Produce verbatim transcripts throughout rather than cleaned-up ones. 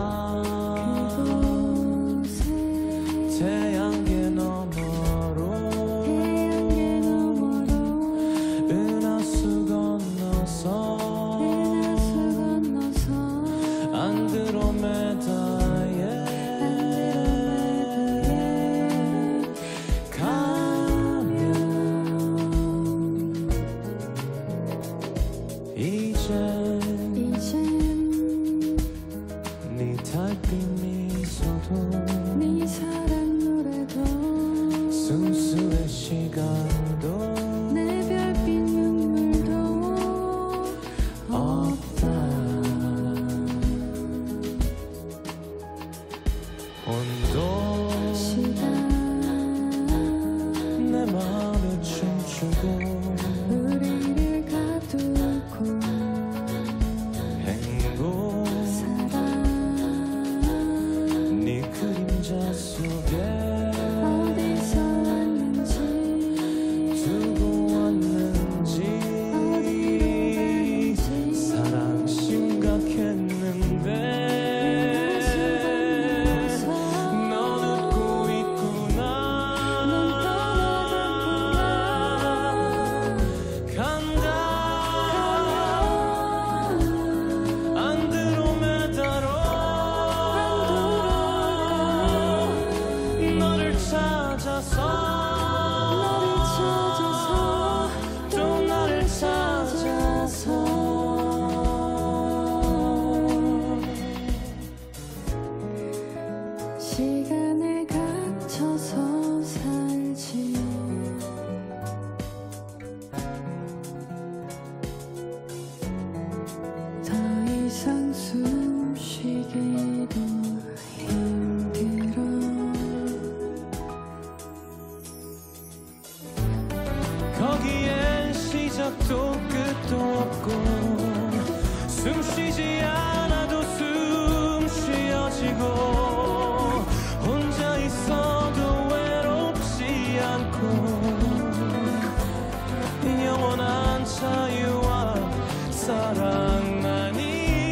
그곳에 태양계 너머로 태양계 너머로 은하수 건너서 은하수 건너서 안드로메다에 안드로메다에 가면 이젠 이젠 네 달빛 미소도 네 사랑 노래도 순수의 시간도 내 별빛 눈물도 없다. 온도 시간 내 마음을 춤추고 우리를 가두고 행복 사랑 네 그림자 속에 어디서 왔는지 두고 왔는지 어디로 가는지 사랑 심각했는데 넌 웃고 있구나. 넌 떠나갔구나. 간다 안드로메다로 너를 찾아서 너를 찾아서 또 나를 찾아서 시간에 갇혀서 살지 더 이상 숨 쉬기도 힘들어 거기엔 시작도 끝도 없고 숨 쉬지 않아도 숨 쉬어지고 혼자 있어도 외롭지 않고 영원한 자유와 사랑만이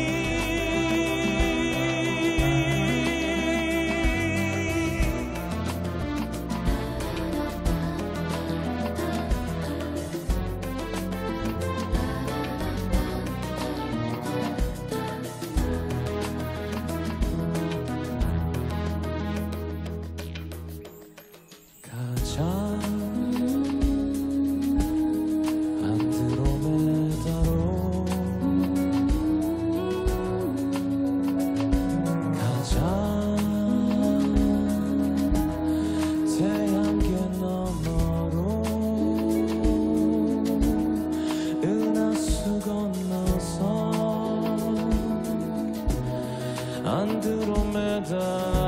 가자 안드로메다로 가자 태양계 너머로 은하수 건너서 안드로메다